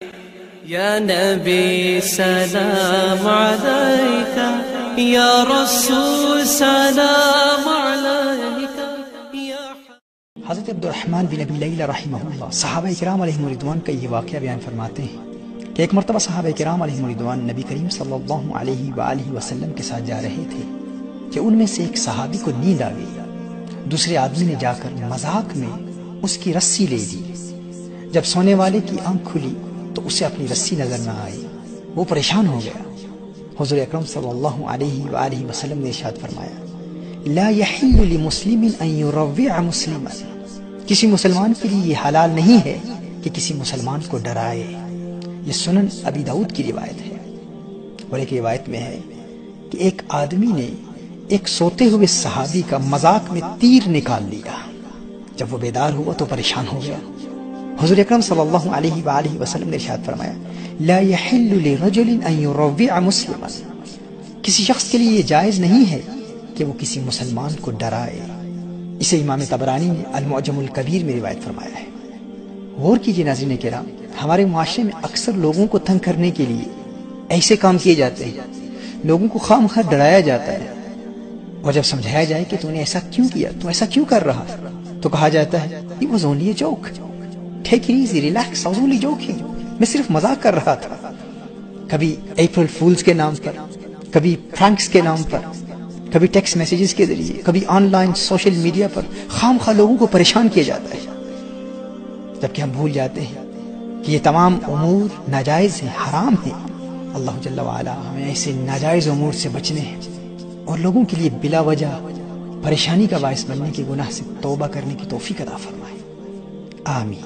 یا نبی سلام علیک، یا رسول سلام علیک۔ حضرت عبدالرحمن بن ابی لیلہ رحمہ اللہ صحابہ کرام علیہم رضوان کا یہ واقعہ بیان فرماتے ہیں کہ ایک مرتبہ صحابہ کرام علیہم رضوان نبی کریم صلی اللہ علیہ وآلہ وسلم کے ساتھ جا رہے تھے کہ ان میں سے ایک صحابی کو نیند آ گئی۔ دوسرے آدمی نے جا کر مذاق میں اس کی رسی لے دی۔ جب سونے والے کی آنکھ کھلی تو اسے اپنی رسی نظر نہ آئی، وہ پریشان ہو گیا۔ حضور اکرم صلی اللہ علیہ وآلہ وسلم نے ارشاد فرمایا، لا یحل لمسلم ان یروع مسلما، کسی مسلمان کے لیے یہ حلال نہیں ہے کہ کسی مسلمان کو ڈرائے۔ یہ سنن ابی داؤد کی روایت ہے۔ اور ایک روایت میں ہے کہ ایک آدمی نے ایک سوتے ہوئے صحابی کا مذاق میں تیر نکال لیا۔ جب وہ بیدار ہوا تو پریشان ہو گیا۔ حضور اکرم صلی اللہ علیہ وآلہ وسلم نے ارشاد فرمایا، لا یحل لرجل ان یروع مسلما، کسی شخص کے لیے یہ جائز نہیں ہے کہ وہ کسی مسلمان کو ڈرائے۔ اسے امام طبرانی نے المعجم الکبیر میں روایت فرمایا ہے۔ غور کیجئے ناظرین کرام، ہمارے معاشرے میں اکثر لوگوں کو تنگ کرنے کے لیے ایسے کام کیے جاتے ہیں، لوگوں کو خواہ مخواہ ڈرایا جاتا ہے، اور جب سمجھایا جائے کہ تو نے ایسا کیوں کیا، تو ایسا کیوں کر رہا، تو کہا جاتا ہے it was only a joke, take it easy, relax, I was only joking، میں صرف مذاق کر رہا تھا۔ کبھی اپریل فولز کے نام پر، کبھی فرانکس کے نام پر، کبھی ٹیکسٹ میسیجز کے ذریعے، کبھی آن لائن سوشل میڈیا پر خام خواہ لوگوں کو پریشان کیا جاتا ہے، جبکہ ہم بھول جاتے ہیں کہ یہ تمام امور ناجائز ہیں، حرام ہیں۔ اللہ جل وعلا ہمیں ایسے ناجائز امور سے بچنے ہیں اور لوگوں کے لیے بلا وجہ پریشانی کا باعث بننے کے گناہ سے توبہ کرنے کی توفیق عطا فرمائے، آمین۔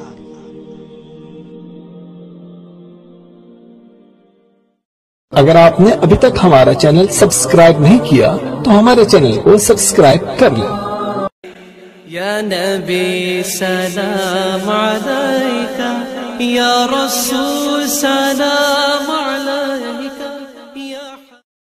اگر آپ نے ابھی تک ہمارا چینل سبسکرائب نہیں کیا تو ہمارے چینل کو سبسکرائب کر لیں۔ یا نبی سلام علیک، یا رسول سلام علیک۔